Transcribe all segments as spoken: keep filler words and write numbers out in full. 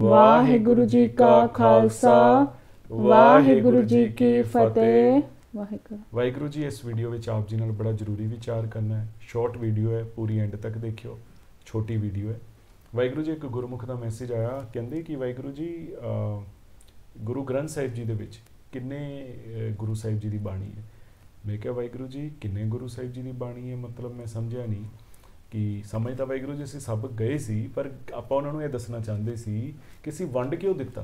ਵਾਹਿਗੁਰੂ ਜੀ ਕਾ ਖਾਲਸਾ ਵਾਹਿਗੁਰੂ ਜੀ ਕੀ ਫਤਿਹ। ਵਾਹਿਗੁਰੂ ਵਾਹਿਗੁਰੂ ਜੀ ਇਸ ਵੀਡੀਓ ਵਿੱਚ ਆਪ ਜੀ ਨਾਲ ਬੜਾ ਜ਼ਰੂਰੀ ਵਿਚਾਰ ਕਰਨਾ ਹੈ। ਸ਼ਾਰਟ ਵੀਡੀਓ ਹੈ, ਪੂਰੀ ਐਂਡ ਤੱਕ ਦੇਖਿਓ। ਛੋਟੀ ਵੀਡੀਓ ਹੈ। ਵਾਹਿਗੁਰੂ ਜੀ ਇੱਕ ਗੁਰਮੁਖ ਦਾ ਮੈਸੇਜ ਆਇਆ, ਕਹਿੰਦੇ ਕਿ ਵਾਹਿਗੁਰੂ ਜੀ ਗੁਰੂ ਗ੍ਰੰਥ ਸਾਹਿਬ ਜੀ ਦੇ ਵਿੱਚ ਕਿੰਨੇ ਗੁਰੂ ਸਾਹਿਬ ਜੀ ਦੀ ਬਾਣੀ ਹੈ। ਮੈਂ ਕਿਹਾ ਵਾਹਿਗੁਰੂ ਜੀ ਕਿੰਨੇ ਗੁਰੂ ਸਾਹਿਬ ਜੀ ਦੀ ਬਾਣੀ ਹੈ, ਮਤਲਬ ਮੈਂ ਸਮਝਿਆ ਨਹੀਂ ਕਿ ਸਮਝ ਤਾਂ ਵਾਹਿਗੁਰੂ ਜੀ ਅਸੀਂ ਸਭ ਗਏ ਸੀ, ਪਰ ਆਪਾਂ ਉਹਨਾਂ ਨੂੰ ਇਹ ਦੱਸਣਾ ਚਾਹੁੰਦੇ ਸੀ ਕਿ ਅਸੀਂ ਵੰਡ ਕਿਉਂ ਦਿੱਤਾ।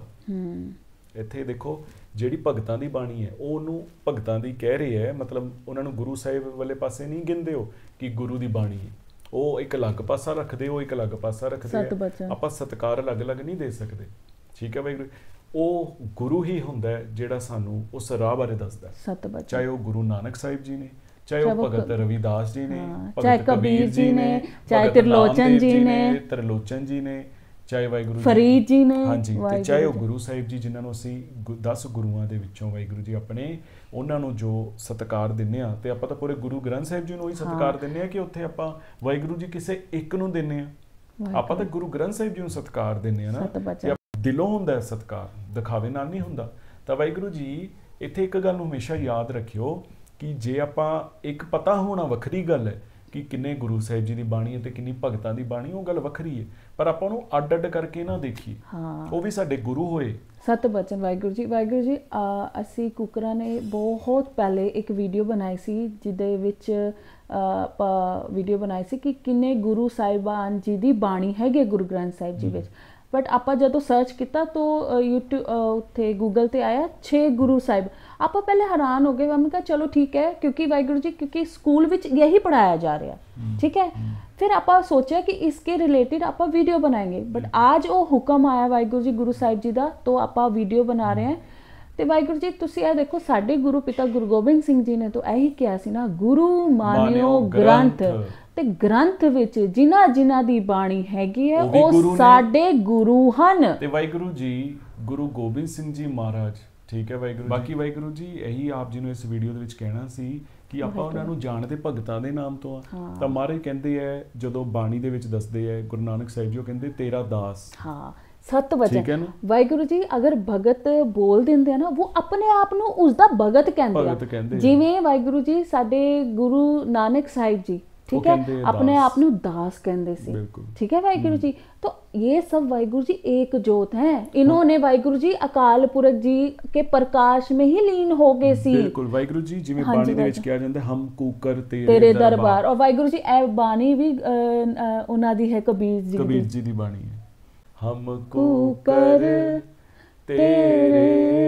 ਇੱਥੇ ਦੇਖੋ ਜਿਹੜੀ ਭਗਤਾਂ ਦੀ ਬਾਣੀ ਹੈ ਉਹ ਉਹਨੂੰ ਭਗਤਾਂ ਦੀ ਕਹਿ ਰਹੇ ਹੈ, ਮਤਲਬ ਉਹਨਾਂ ਨੂੰ ਗੁਰੂ ਸਾਹਿਬ ਵਾਲੇ ਪਾਸੇ ਨਹੀਂ ਗਿਣਦੇ ਹੋ ਕਿ ਗੁਰੂ ਦੀ ਬਾਣੀ ਹੈ। ਉਹ ਇੱਕ ਅਲੱਗ ਪਾਸਾ ਰੱਖਦੇ, ਉਹ ਇੱਕ ਅਲੱਗ ਪਾਸਾ ਰੱਖਦੇ, ਆਪਾਂ ਸਤਿਕਾਰ ਅਲੱਗ-ਅਲੱਗ ਨਹੀਂ ਦੇ ਸਕਦੇ। ਠੀਕ ਹੈ ਵਾਹਿਗੁਰੂ, ਉਹ ਗੁਰੂ ਹੀ ਹੁੰਦਾ ਜਿਹੜਾ ਸਾਨੂੰ ਉਸ ਰਾਹ ਬਾਰੇ ਦੱਸਦਾ, ਚਾਹੇ ਉਹ ਗੁਰੂ ਨਾਨਕ ਸਾਹਿਬ ਜੀ ਨੇ, ਚਾਹੇ ਉਹ ਭਗਤ ਰਵਿਦਾਸ ਜੀ ਨੇ, ਚਾਹੇ ਕਬੀਰ ਜੀ ਨੇ, ਚਾਹੇ ਤਿਰਲੋਚਨ ਜੀ ਨੇ ਤਿਰਲੋਚਨ ਜੀ ਨੇ ਚਾਹੇ ਵਾਹਿਗੁਰੂ ਫਰੀਦ ਜੀ ਨੇ, ਹਾਂਜੀ, ਤੇ ਚਾਹੇ ਉਹ ਗੁਰੂ ਸਾਹਿਬ ਜੀ ਜਿਨ੍ਹਾਂ ਨੂੰ ਅਸੀਂ ਦਸ ਗੁਰੂਆਂ ਦੇ ਵਿੱਚੋਂ ਵਾਹਿਗੁਰੂ ਜੀ ਆਪਣੇ ਉਹਨਾਂ ਨੂੰ ਜੋ ਸਤਿਕਾਰ ਦਿੰਦੇ ਆ, ਤੇ ਆਪਾਂ ਤਾਂ ਪੂਰੇ ਗੁਰੂ ਗ੍ਰੰਥ ਸਾਹਿਬ ਜੀ ਨੂੰ ਉਹੀ ਸਤਿਕਾਰ ਦਿੰਦੇ ਆ ਕਿ ਉੱਥੇ ਆਪਾਂ ਵਾਹਿਗੁਰੂ ਜੀ ਕਿਸੇ ਇੱਕ ਨੂੰ ਦਿੰਦੇ ਆ। ਆਪਾਂ ਤਾਂ ਗੁਰੂ ਗ੍ਰੰਥ ਸਾਹਿਬ ਜੀ ਨੂੰ ਸਤਿਕਾਰ ਦਿੰਦੇ ਆ ਨਾ, ਦਿਲੋਂ ਹੁੰਦਾ ਸਤਿਕਾਰ, ਦਿਖਾਵੇ ਨਾਲ ਨਹੀਂ ਹੁੰਦਾ। ਤਾਂ ਵਾਹਿਗੁਰੂ ਜੀ ਇੱਥੇ ਇੱਕ ਗੱਲ ਨੂੰ ਹਮੇਸ਼ਾ ਯਾਦ ਰੱਖਿਓ ਕਿ ਜੇ ਆਪਾਂ ਇੱਕ ਪਤਾ ਹੋਣਾ ਵੱਖਰੀ ਗੱਲ ਹੈ ਕਿ ਕਿੰਨੇ ਗੁਰੂ ਸਾਹਿਬ ਜੀ ਦੀ ਬਾਣੀ ਹੈ ਤੇ ਕਿੰਨੀ ਭਗਤਾਂ ਦੀ ਬਾਣੀ, ਉਹ ਗੱਲ ਵੱਖਰੀ ਹੈ, ਪਰ ਆਪਾਂ ਉਹਨੂੰ ਅੱਡ ਅੱਡ ਕਰਕੇ ਨਾ ਦੇਖੀਏ। ਉਹ ਵੀ ਸਾਡੇ ਗੁਰੂ ਹੋਏ। ਸਤ ਬਚਨ ਵਾਹਿਗੁਰੂ ਜੀ। ਵਾਹਿਗੁਰੂ ਜੀ ਅਸੀਂ ਕੁਕਰਾਂ ਨੇ ਬਹੁਤ ਪਹਿਲੇ ਇੱਕ ਵੀਡੀਓ ਬਣਾਈ ਸੀ ਜਿਹਦੇ ਵਿੱਚ ਆਪਾਂ ਵੀਡੀਓ ਬਣਾਈ ਸੀ ਕਿ ਕਿੰਨੇ ਗੁਰੂ ਸਾਹਿਬਾਨ ਜੀ ਦੀ ਬਾਣੀ ਹੈਗੇ ਗੁਰੂ ਗ੍ਰੰਥ ਸਾਹਿਬ ਜੀ ਵਿੱਚ, ਬਟ ਆਪਾਂ ਜਦੋਂ ਸਰਚ ਕੀਤਾ ਤਾਂ ਯੂਟਿਊਬ ਉੱਥੇ ਗੂਗਲ 'ਤੇ ਆਇਆ ਛੇ ਗੁਰੂ ਸਾਹਿਬ। ਆਪਾਂ ਪਹਿਲੇ ਹੈਰਾਨ ਹੋ ਗਏ, ਮੈਂ ਕਿਹਾ ਚਲੋ ਠੀਕ ਹੈ ਕਿਉਂਕਿ ਵਾਹਿਗੁਰੂ ਜੀ ਕਿਉਂਕਿ ਸਕੂਲ ਵਿੱਚ ਇਹੀ ਪੜ੍ਹਾਇਆ ਜਾ ਰਿਹਾ, ठीक है। फिर आप सोचा कि इसके रिलेटेड आप वीडियो बनाएंगे, बट आज वो हुक्म आया वाहिगुरू जी गुरु साहिब जी का, तो आप वीडियो बना रहे हैं। तो वाहिगुरू जी तुसी ये देखो साडे गुरु पिता गुरु गोबिंद सिंह जी ने तो यही कहा सी ना, गुरु मानियो ग्रंथ, ते ग्रंथ विच जिन्हां जिन्हां दी बाणी हैगी है वो साडे गुरु हन। ते वाहिगुरू जी गुरु गोबिंद सिंह जी महाराज, ठीक है वाहिगुरू। बाकी वाहिगुरू जी यही आप जी ਨੂੰ ਇਸ ਵੀਡੀਓ ਦੇ ਵਿੱਚ ਕਹਿਣਾ ਸੀ ਕਿ ਆਪਾਂ ਉਹਨਾਂ ਨੂੰ ਜਾਣਦੇ ਭਗਤਾਂ ਦੇ ਨਾਮ ਤੋਂ ਆ। ਤਾਂ ਮਹਾਰਾਜ ਕਹਿੰਦੇ ਆ ਜਦੋਂ ਬਾਣੀ ਦੇ ਵਿੱਚ ਦੱਸਦੇ ਆ ਗੁਰੂ ਨਾਨਕ ਸਾਹਿਬ ਜੀ, ਉਹ ਕਹਿੰਦੇ ਤੇਰਾ ਦਾਸ। ਹਾਂ ਸਤ ਵਚਨ ਵਾਹਿਗੁਰੂ ਜੀ ਅਗਰ ਭਗਤ ਬੋਲ ਦਿੰਦੇ ਆ ਨਾ, ਉਹ ਆਪਣੇ ਆਪ ਨੂੰ ਉਸ ਦਾ ਭਗਤ ਕਹਿੰਦੇ ਆ। ਜਿਵੇਂ ਵਾਹਿਗੁਰੂ ਜੀ ਸਾਡੇ ਗੁਰੂ ਨਾਨਕ ਸਾਹਿਬ ਜੀ, ठीक है, अपने आप ਨੂੰ दास कहते सी, ठीक है वाहिगुरु जी। तो ये सब वाहिगुरु जी एक जोत हैं, इन्होंने वाहिगुरु जी अकाल पुरख जी के प्रकाश में ही लीन हो गए सी। बिल्कुल वाहिगुरु जी, जिवें बाणी दे विच किहा जांदा हम कूकर तेरे दरबार, और वाहिगुरु जी ए बाणी भी उन्हां दी है कबीर जी, कबीर जी दी बाणी है, हम कूकर तेरे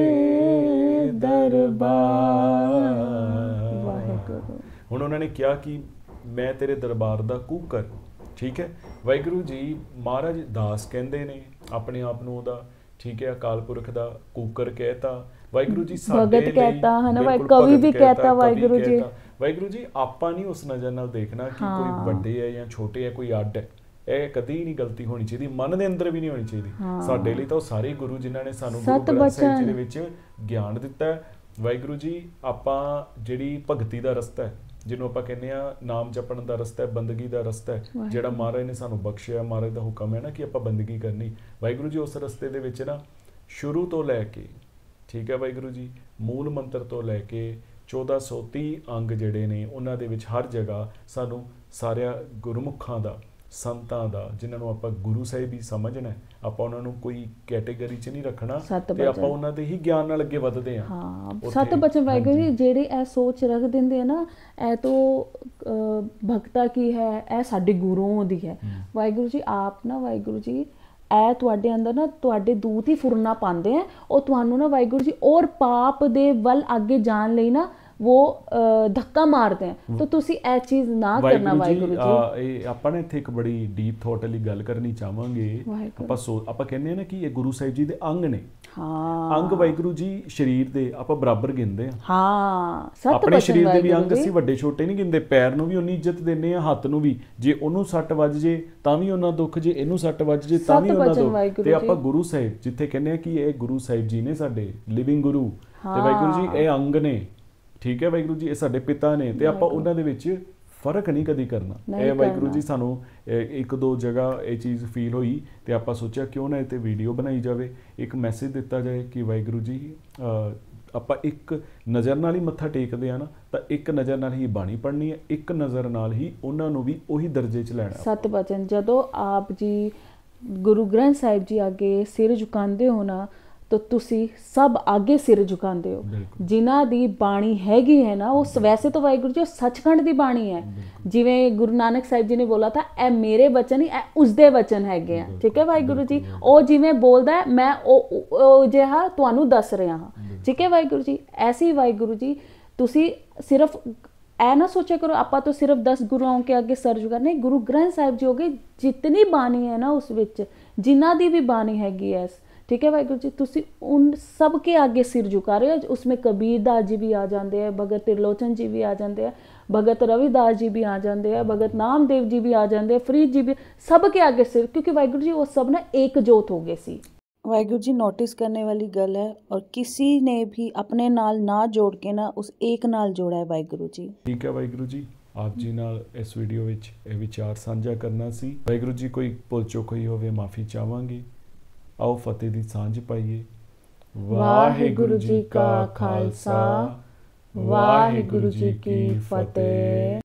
दरबार। वाहिगुरु हुण उन्होंने कहा कि मैं तेरे दरबार दा कूकर, ठीक है वाहिगुरू जी। महाराज दास कहते ने अपने आप नूं ओहदा, ठीक है, अकाल पुरख दा कूकर कहता वाहिगुरू जी, साडे लई कहता है ना, कवि भी कहता वाहिगुरू जी। वाहिगुरू जी आपां नहीं उस नज़र नाल देखना कि कोई वड्डे है या छोटे है, कोई अड्ड है, ਇਹ ਕਦੀ ਨਹੀਂ ਗਲਤੀ ਹੋਣੀ ਚਾਹੀਦੀ, ਮਨ ਦੇ ਅੰਦਰ ਵੀ ਨਹੀਂ ਹੋਣੀ ਚਾਹੀਦੀ। ਸਾਡੇ ਲਈ ਤਾਂ ਉਹ ਸਾਰੇ ਗੁਰੂ ਜਿਨ੍ਹਾਂ ਨੇ ਸਾਨੂੰ ਗੁਰੂ ਗ੍ਰੰਥ ਸਾਹਿਬ ਜੀ ਦੇ ਵਿੱਚ ਗਿਆਨ ਦਿੱਤਾ ਹੈ। ਵਾਹਿਗੁਰੂ ਜੀ ਆਪਾਂ ਜਿਹੜੀ ਭਗਤੀ ਦਾ ਰਸਤਾ ਹੈ, ਜਿਹਨੂੰ ਆਪਾਂ ਕਹਿੰਦੇ ਆ ਨਾਮ ਜਪਣ ਦਾ ਰਸਤਾ ਹੈ, ਬੰਦਗੀ ਦਾ ਰਸਤਾ ਹੈ, ਜਿਹੜਾ ਮਹਾਰਾਜ ਨੇ ਸਾਨੂੰ ਬਖਸ਼ਿਆ, ਮਹਾਰਾਜ ਦਾ ਹੁਕਮ ਹੈ ਨਾ ਕਿ ਆਪਾਂ ਬੰਦਗੀ ਕਰਨੀ। ਵਾਹਿਗੁਰੂ ਜੀ ਉਸ ਰਸਤੇ ਦੇ ਵਿੱਚ ਨਾ ਸ਼ੁਰੂ ਤੋਂ ਲੈ ਕੇ, ਠੀਕ ਹੈ ਵਾਹਿਗੁਰੂ ਜੀ, ਮੂਲ ਮੰਤਰ ਤੋਂ ਲੈ ਕੇ ਚੌਦਾਂ ਸੌ ਤੀਹ ਅੰਗ ਜਿਹੜੇ ਨੇ ਉਹਨਾਂ ਦੇ ਵਿੱਚ ਹਰ ਜਗ੍ਹਾ ਸਾਨੂੰ ਸਾਰਿਆਂ ਗੁਰਮੁਖਾਂ ਦਾ, ਸੰਤਾਂ ਦਾ, ਜਿਨ੍ਹਾਂ ਨੂੰ ਆਪਾਂ ਗੁਰੂ ਸਾਹਿਬ ਹੀ ਸਮਝਣਾ, ਆਪਾਂ ਉਹਨਾਂ ਨੂੰ ਕੋਈ ਕੈਟੇਗਰੀ 'ਚ ਨਹੀਂ ਰੱਖਣਾ, ਤੇ ਆਪਾਂ ਉਹਨਾਂ ਦੇ ਹੀ ਗਿਆਨ ਨਾਲ ਅੱਗੇ ਵਧਦੇ ਹਾਂ। ਹਾਂ ਸਤ ਬਚਨ ਵਾਹਿਗੁਰੂ ਜੀ, ਜਿਹੜੇ ਇਹ ਸੋਚ ਰੱਖ ਦਿੰਦੇ ਆ ਨਾ ਇਹ ਤੋਂ ਭਗਤਾ ਕੀ ਹੈ, ਇਹ ਸਾਡੇ ਗੁਰੂਆਂ ਦੀ ਹੈ। ਵਾਹਿਗੁਰੂ ਜੀ ਆਪ ਨਾ ਵਾਹਿਗੁਰੂ ਜੀ ਇਹ ਤੁਹਾਡੇ ਅੰਦਰ ਨਾ ਤੁਹਾਡੇ ਦੂਤ ਹੀ ਫੁਰਨਾ ਪਾਉਂਦੇ ਆ, ਉਹ ਤੁਹਾਨੂੰ ਨਾ ਵਾਹਿਗੁਰੂ ਜੀ ਔਰ ਪਾਪ ਦੇ ਵੱਲ ਅੱਗੇ ਜਾਣ ਲਈ ਨਾ वो धक्का मारते हैं, तो तुसी ए चीज ना करना वाहिगुरू जी। ਇਹ ਆਪਾਂ ਨੇ ਇੱਥੇ ਇੱਕ ਬੜੀ ਡੀਪ ਥਾਟ ਵਾਲੀ ਗੱਲ ਕਰਨੀ ਚਾਹਾਂਗੇ। ਆਪਾਂ ਸੋ ਆਪਾਂ ਕਹਿੰਦੇ ਆ ਨਾ ਕਿ ਇਹ ਗੁਰੂ ਸਾਹਿਬ ਜੀ ਦੇ ਅੰਗ ਨੇ। ਹਾਂ ਅੰਗ ਵਾਹਿਗੁਰੂ ਜੀ ਸਰੀਰ ਦੇ ਆਪਾਂ ਬਰਾਬਰ ਗਿਣਦੇ ਆ। ਹਾਂ ਸਤ ਆਪਣੇ ਸਰੀਰ ਦੇ ਵੀ ਅੰਗ ਅਸੀਂ ਵੱਡੇ ਛੋਟੇ ਨਹੀਂ ਗਿਣਦੇ। ਪੈਰ ਨੂੰ ਵੀ ਉਨੀ ਇੱਜ਼ਤ ਦਿੰਦੇ ਆ, ਹੱਥ ਨੂੰ ਵੀ, ਜੇ ਉਹਨੂੰ ਸੱਟ ਵੱਜ ਜੇ ਤਾਂ ਵੀ ਉਹਨਾਂ ਦੁੱਖ, ਜੇ ਇਹਨੂੰ ਸੱਟ ਵੱਜ ਜੇ ਤਾਂ ਵੀ ਉਹਨਾਂ ਦੁੱਖ। ਤੇ ਆਪਾਂ ਗੁਰੂ ਸਾਹਿਬ ਜਿੱਥੇ ਕਹਿੰਦੇ ਆ ਕਿ ਇਹ ਗੁਰੂ ਸਾਹਿਬ ਜੀ ਨੇ ਸਾਡੇ ਲਿਵਿੰਗ ਗੁਰੂ, ਤੇ ਵਾਹਿਗੁਰੂ ਜੀ ਇਹ ਅੰਗ ਨੇ, ਠੀਕ ਹੈ ਵਾਹਿਗੁਰੂ ਜੀ, ਇਹ ਸਾਡੇ ਪਿਤਾ ਨੇ, ਤੇ ਆਪਾਂ ਉਹਨਾਂ ਦੇ ਵਿੱਚ ਫਰਕ ਨਹੀਂ ਕਦੀ ਕਰਨਾ। ਨਹੀਂ ਇਹ ਵਾਹਿਗੁਰੂ ਕਰਨਾ। ਜੀ ਸਾਨੂੰ ਇਹ ਇੱਕ ਦੋ ਜਗ੍ਹਾ ਇਹ ਚੀਜ਼ ਫੀਲ ਹੋਈ ਤੇ ਆਪਾਂ ਸੋਚਿਆ ਕਿਉਂ ਨਾ ਇਹ ਤੇ ਵੀਡੀਓ ਬਣਾਈ ਜਾਵੇ, ਇੱਕ ਮੈਸੇਜ ਦਿੱਤਾ ਜਾਏ ਕਿ ਵਾਹਿਗੁਰੂ ਜੀ ਅਹ, ਆਪਾਂ ਇੱਕ ਨਜ਼ਰ ਨਾਲ ਹੀ ਮੱਥਾ ਟੇਕਦੇ ਆ ਨਾ, ਤਾਂ ਇੱਕ ਨਜ਼ਰ ਨਾਲ ਹੀ ਬਾਣੀ ਪੜ੍ਹਨੀ ਹੈ, ਇੱਕ ਨਜ਼ਰ ਨਾਲ ਹੀ ਉਹਨਾਂ ਨੂੰ ਵੀ ਉਹੀ ਦਰਜੇ 'ਚ ਲੈਣਾ। ਸਤ ਬਚਨ ਜਦੋਂ ਆਪ ਜੀ ਗੁਰੂ ਗ੍ਰੰਥ ਸਾਹਿਬ ਜੀ ਅੱਗੇ ਸਿਰ ਝੁਕਾਉਂਦੇ ਹੋ ਨਾ, ਤਾਂ ਤੁਸੀਂ ਸਭ ਅੱਗੇ ਸਿਰ ਝੁਕਾਉਂਦੇ ਹੋ। ਬਿਲਕੁਲ। ਜਿਨ੍ਹਾਂ ਦੀ ਬਾਣੀ ਹੈਗੀ ਹੈ ਨਾ, ਉਹ ਵੈਸੇ ਤਾਂ ਵਾਹਿਗੁਰੂ ਜੀ ਉਹ ਸੱਚਖੰਡ ਦੀ ਬਾਣੀ ਹੈ। ਬਿਲਕੁਲ। ਜਿਵੇਂ ਗੁਰੂ ਨਾਨਕ ਸਾਹਿਬ ਜੀ ਨੇ ਬੋਲਾ ਤਾਂ ਇਹ ਮੇਰੇ ਬਚਨ ਹੀ ਇਹ ਉਸਦੇ ਵਚਨ ਹੈਗੇ ਆ। ਠੀਕ ਹੈ ਵਾਹਿਗੁਰੂ ਜੀ, ਬਿਲਕੁਲ। ਉਹ ਜਿਵੇਂ ਬੋਲਦਾ ਹੈ, ਮੈਂ ਉਹ ਉਹ ਜਿਹਾ ਤੁਹਾਨੂੰ ਦੱਸ ਰਿਹਾ ਹਾਂ। ਠੀਕ ਹੈ ਵਾਹਿਗੁਰੂ ਜੀ, ਐਸੀ ਵਾਹਿਗੁਰੂ ਜੀ ਤੁਸੀਂ ਸਿਰਫ ਇਹ ਨਾ ਸੋਚਿਆ ਕਰੋ ਆਪਾਂ तो सिर्फ दस गुरुओं के आगे सर झुका, नहीं गुरु ग्रंथ साहिब जी हो गए, जितनी बाणी है ना उस विच जिन्ना दी भी बाणी हैगी है, ठीक है वाहिगुरू जी, तुसी उन सब के आगे सिर झुका रहे हो। उसमें कबीर दास जी भी आ जाते हैं, भगत त्रिलोचन जी भी आ जाते हैं, भगत रविदास जी भी आ जाते हैं, भगत नामदेव जी भी आ जाते हैं, फरीद जी भी, सब के आगे सिर, क्योंकि वाहिगुरू जी वो सब ना एक जोत हो गए सी। वाहिगुरू जी नोटिस करने वाली गल है, और किसी ने भी अपने नाल ना जोड़ के ना उस एक नाल जोड़ा है वाहिगुरू जी। ठीक है वाहिगुरू जी, ਆਪ ਜੀ ਨਾਲ ਇਸ ਵੀਡੀਓ ਵਿੱਚ ਇਹ ਵਿਚਾਰ ਸਾਂਝਾ ਕਰਨਾ ਸੀ। ਵਾਹਿਗੁਰੂ ਜੀ ਕੋਈ ਭੁੱਲ ਚੁੱਕ ਹੋਈ ਹੋਵੇ ਮਾਫੀ ਚਾਹਾਂਗੇ। ਆਓ ਫਤਿਹ ਦੀ ਸਾਂਝ ਪਾਈਏ। ਵਾਹਿਗੁਰੂ ਜੀ ਕਾ ਖਾਲਸਾ, ਵਾਹਿਗੁਰੂ ਜੀ ਕੀ ਫਤਿਹ।